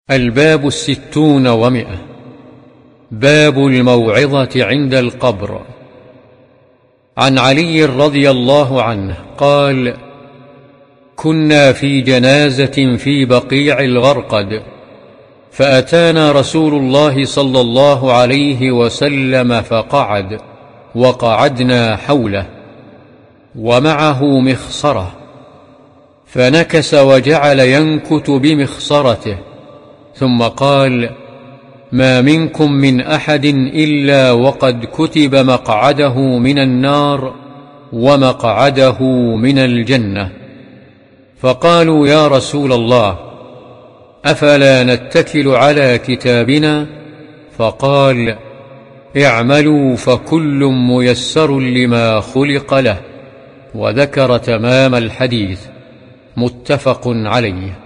الباب 60 و100. باب الموعظة عند القبر. عن علي رضي الله عنه قال: كنا في جنازة في بقيع الغرقد، فأتانا رسول الله صلى الله عليه وسلم فقعد، وقعدنا حوله، ومعه مخصرة، فنكس وجعل ينكت بمخصرته، ثم قال: ما منكم من أحد إلا وقد كتب مقعده من النار ومقعده من الجنة. فقالوا: يا رسول الله، أفلا نتكل على كتابنا؟ فقال: اعملوا فكل ميسر لما خلق له. وذكر تمام الحديث. متفق عليه.